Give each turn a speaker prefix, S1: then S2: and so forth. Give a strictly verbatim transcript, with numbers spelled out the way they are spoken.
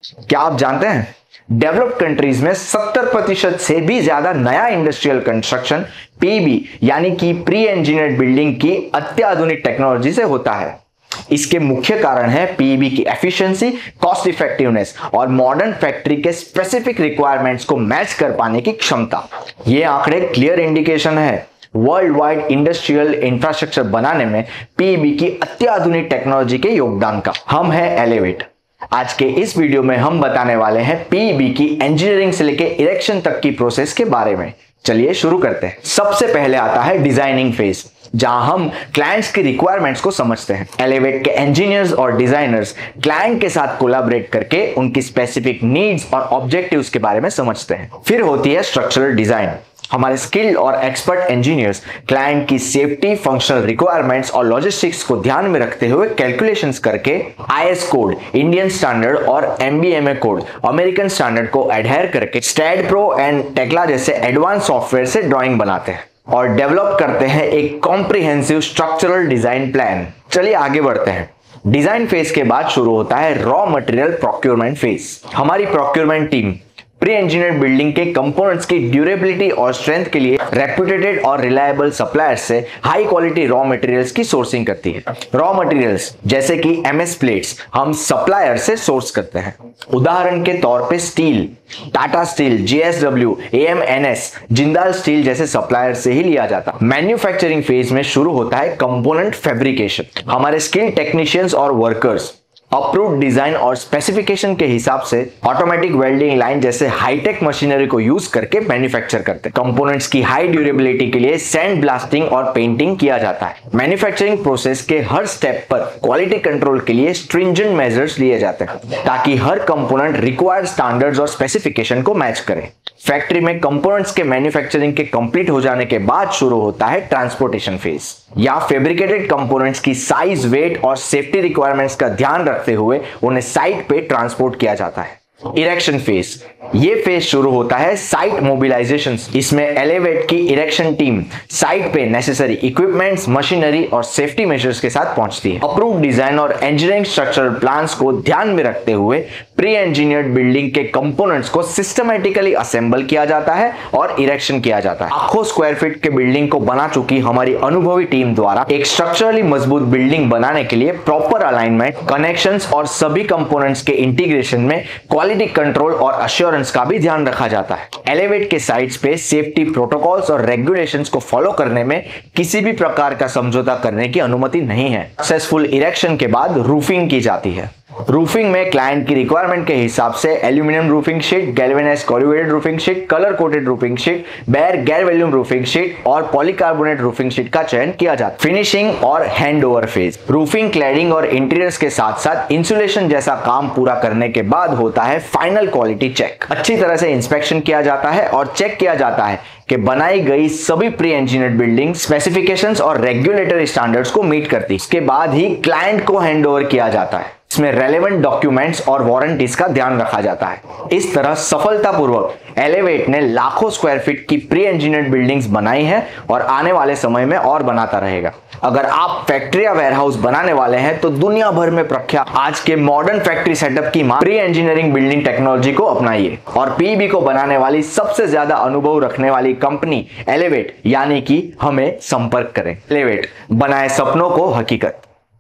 S1: क्या आप जानते हैं डेवलप्ड कंट्रीज में सत्तर प्रतिशत से भी ज्यादा नया इंडस्ट्रियल कंस्ट्रक्शन पीईबी यानी कि प्री इंजीनियर्ड बिल्डिंग की अत्याधुनिक टेक्नोलॉजी से होता है। इसके मुख्य कारण है पीईबी की एफिशिएंसी, कॉस्ट इफेक्टिवनेस और मॉडर्न फैक्ट्री के स्पेसिफिक रिक्वायरमेंट्स को मैच कर पाने की क्षमता। ये आंकड़े क्लियर इंडिकेशन है वर्ल्ड वाइड इंडस्ट्रियल इंफ्रास्ट्रक्चर बनाने में पीईबी की अत्याधुनिक टेक्नोलॉजी के योगदान का। हम हैं एलिवेट। आज के इस वीडियो में हम बताने वाले हैं पीईबी की इंजीनियरिंग से लेकर इरेक्शन तक की प्रोसेस के बारे में। चलिए शुरू करते हैं। सबसे पहले आता है डिजाइनिंग फेज, जहां हम क्लाइंट्स की रिक्वायरमेंट्स को समझते हैं। एलिवेट के इंजीनियर्स और डिजाइनर्स क्लाइंट के साथ कोलैबोरेट करके उनकी स्पेसिफिक नीड्स और ऑब्जेक्टिव्स के बारे में समझते हैं। फिर होती है स्ट्रक्चरल डिजाइन। हमारे स्किल्ड और एक्सपर्ट इंजीनियर्स क्लाइंट की सेफ्टी, फंक्शनल रिक्वायरमेंट्स और लॉजिस्टिक्स को ध्यान में रखते हुए कैलकुलेशंस करके आईएस कोड, इंडियन स्टैंडर्ड और एमबीएमए कोड, अमेरिकन स्टैंडर्ड को एडहेयर करके स्टैड प्रो एंड टेक्ला जैसे एडवांस सॉफ्टवेयर से ड्राइंग बनाते हैं और डेवलप करते हैं एक कॉम्प्रिहेंसिव स्ट्रक्चरल डिजाइन प्लान। चलिए आगे बढ़ते हैं। डिजाइन फेज के बाद शुरू होता है रॉ मटेरियल प्रोक्योरमेंट फेज। हमारी procurement team pre engineered building के कंपोनेंट्स की ड्यूरेबिलिटी और स्ट्रेंथ के लिए रेप्यूटेड और रिलायबल सप्लायर्स से हाई क्वालिटी रॉ मटेरियल्स की सोर्सिंग करती है। रॉ मटेरियल्स जैसे कि एमएस प्लेट्स हम सप्लायर से सोर्स करते हैं। उदाहरण के तौर पे steel, Tata steel, JSW, AMNS, Jindal steel जैसे सप्लायर से ही लिया जाता। मैन्युफैक्चरिंग फेज में शुरू होता है कंपोनेंट फैब्रिकेशन। हमारे स्किल्ड टेक्नीशियंस और वर्कर्स अप्रूव्ड डिजाइन और स्पेसिफिकेशन के हिसाब से ऑटोमेटिक वेल्डिंग लाइन जैसे हाईटेक मशीनरी को यूज करके मैन्युफैक्चर करते हैं। कंपोनेंट्स की हाई ड्यूरेबिलिटी के लिए सैंड ब्लास्टिंग और पेंटिंग किया जाता है। मैन्युफैक्चरिंग प्रोसेस के हर स्टेप पर क्वालिटी कंट्रोल के लिए स्ट्रिंजेंट मेजर्स लिए जाते हैं ताकि हर कंपोनेंट रिक्वायर्ड स्टैंडर्ड्स और स्पेसिफिकेशन को मैच करे। फैक्ट्री में कंपोनेंट्स के मैन्युफैक्चरिंग के कंप्लीट हो जाने के बाद शुरू होता है ट्रांसपोर्टेशन फेज। या फैब्रिकेटेड कंपोनेंट्स की साइज, वेट और सेफ्टी रिक्वायरमेंट्स का ध्यान रखते हुए उन्हें साइट पे ट्रांसपोर्ट किया जाता है। इरेक्शन फेज, ये फेज शुरू होता है साइट मोबिलाइजेशन। इसमें एलिवेट की इरेक्शन टीम साइट पे नेसेसरी इक्विपमेंट्स, मशीनरी और सेफ्टी मेजर्स के साथ पहुंचती है। अप्रूव्ड डिजाइन और इंजीनियरिंग स्ट्रक्चरल प्लान्स को ध्यान में रखते हुए प्री इंजीनियर्ड बिल्डिंग के कंपोनेंट्स को सिस्टमैटिकली असेंबल किया जाता है और इरेक्शन किया जाता है। लाखों स्क्वायर फीट के बिल्डिंग को बना चुकी हमारी अनुभवी टीम द्वारा एक स्ट्रक्चरली मजबूत बिल्डिंग बनाने के लिए प्रॉपर अलाइनमेंट, कनेक्शंस और सभी कंपोनेंट्स के इंटीग्रेशन में क्वालिटी कंट्रोल और एश्योरेंस का भी ध्यान रखा जाता है। एलिवेट के साइट्स पे सेफ्टी प्रोटोकॉल्स और रेगुलेशंस को फॉलो करने में किसी भी प्रकार का समझौता करने की अनुमति नहीं है। सक्सेसफुल इरेक्शन के बाद रूफिंग की जाती है। रूफिंग में क्लाइंट की रिक्वायरमेंट के हिसाब से aluminium roofing sheet, galvanised corrugated roofing sheet, colour coated roofing sheet, bare galvalume roofing sheet और पॉलीकार्बोनेट रूफिंग शीट का चयन किया जाता है। फिनिशिंग और हैंडओवर फेज, रूफिंग, क्लैडिंग और इंटीरियर्स के साथ साथ इंसुलेशन जैसा काम पूरा करने के बाद होता है फाइनल क्वालिटी चेक। अच्छी तरह से इंस्पेक्शन किया जाता है और चेक किया जाता है कि बनाई गई सभी प्री इंजीनियर्ड बिल्डिंग स्पेसिफिकेशंस और रेगुलेटरी स्टैंडर्ड्स को मीट करती है। इसके बाद ही क्लाइंट को हैंडओवर किया जाता है। इसमें रेलेवेंट डॉक्यूमेंट्स और वारंटीज का ध्यान रखा जाता है। इस तरह सफलतापूर्वक एलिवेट ने लाखों स्क्वायर फीट की प्री इंजीनियर्ड बिल्डिंग्स बनाई है और आने वाले समय में और बनाता रहेगा। अगर आप फैक्ट्री या वेयरहाउस बनाने वाले हैं तो दुनिया भर में प्रख्यात आज के मॉडर्न फैक्ट्री सेटअप की मां प्री इंजीनियरिंग बिल्डिंग टेक्नोलॉजी को अपनाइए और पीईबी को बनाने वाली सबसे ज्यादा अनुभव रखने वाली कंपनी एलिवेट यानी कि हमें संपर्क करें। एलिवेट बनाए सपनों को हकीकत।